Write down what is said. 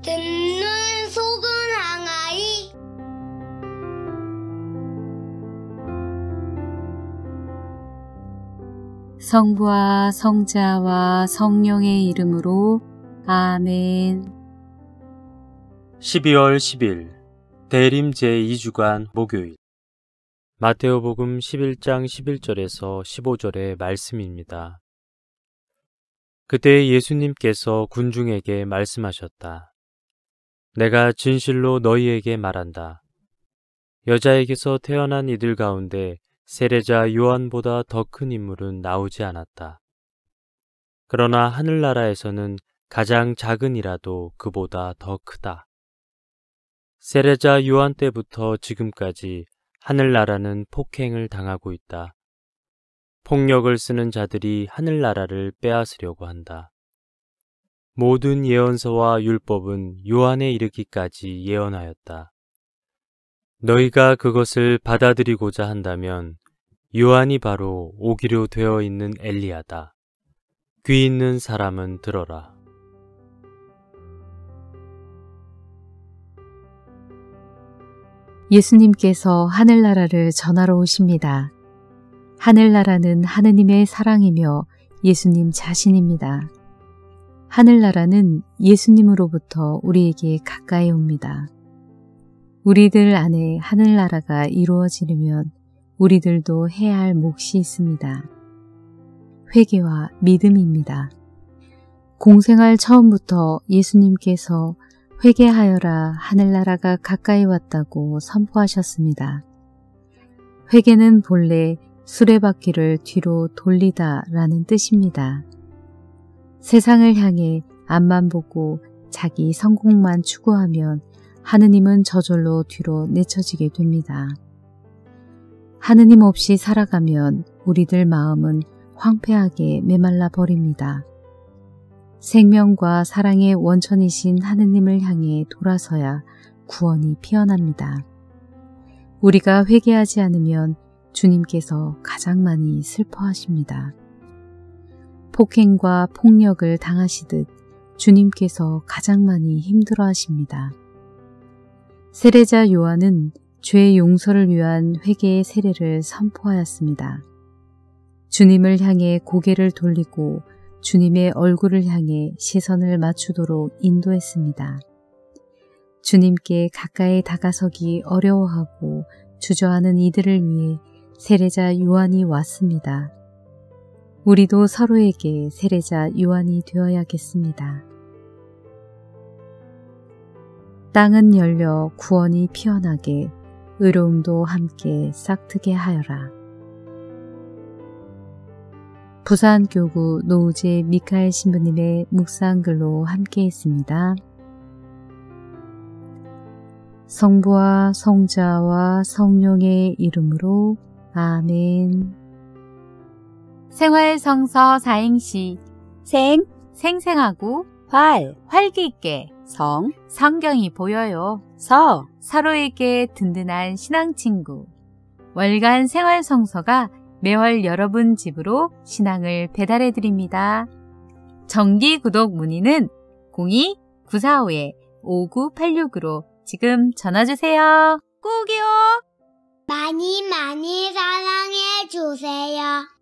듣는 속은 항아리. 성부와 성자와 성령의 이름으로 아멘. 12월 10일 대림 제2주간 목요일 마테오복음 11장 11절에서 15절의 말씀입니다. 그때 예수님께서 군중에게 말씀하셨다. 내가 진실로 너희에게 말한다. 여자에게서 태어난 이들 가운데 세례자 요한보다 더 큰 인물은 나오지 않았다. 그러나 하늘나라에서는 가장 작은 이라도 그보다 더 크다. 세례자 요한 때부터 지금까지 하늘나라는 폭행을 당하고 있다. 폭력을 쓰는 자들이 하늘나라를 빼앗으려고 한다. 모든 예언서와 율법은 요한에 이르기까지 예언하였다. 너희가 그것을 받아들이고자 한다면 요한이 바로 오기로 되어 있는 엘리야다. 귀 있는 사람은 들어라. 예수님께서 하늘나라를 전하러 오십니다. 하늘나라는 하느님의 사랑이며 예수님 자신입니다. 하늘나라는 예수님으로부터 우리에게 가까이 옵니다. 우리들 안에 하늘나라가 이루어지려면 우리들도 해야 할 몫이 있습니다. 회개와 믿음입니다. 공생활 처음부터 예수님께서 회개하여라 하늘나라가 가까이 왔다고 선포하셨습니다. 회개는 본래 수레바퀴를 뒤로 돌리다 라는 뜻입니다. 세상을 향해 앞만 보고 자기 성공만 추구하면 하느님은 저절로 뒤로 내쳐지게 됩니다. 하느님 없이 살아가면 우리들 마음은 황폐하게 메말라 버립니다. 생명과 사랑의 원천이신 하느님을 향해 돌아서야 구원이 피어납니다. 우리가 회개하지 않으면 주님께서 가장 많이 슬퍼하십니다. 폭행과 폭력을 당하시듯 주님께서 가장 많이 힘들어하십니다. 세례자 요한은 죄 용서를 위한 회개의 세례를 선포하였습니다. 주님을 향해 고개를 돌리고 주님의 얼굴을 향해 시선을 맞추도록 인도했습니다. 주님께 가까이 다가서기 어려워하고 주저하는 이들을 위해 세례자 요한이 왔습니다. 우리도 서로에게 세례자 요한이 되어야겠습니다. 땅은 열려 구원이 피어나게 의로움도 함께 싹트게 하여라. 부산교구 노우재 미카엘 신부님의 묵상글로 함께 했습니다. 성부와 성자와 성령의 이름으로 아멘. 생활성서 사행시 생생하고 활기 있게 성경이 보여요. 서로에게 든든한 신앙친구 월간 생활성서가 매월 여러분 집으로 신앙을 배달해 드립니다. 정기 구독 문의는 02-945-5986으로 지금 전화 주세요. 꼭이요. 많이 사랑해 주세요.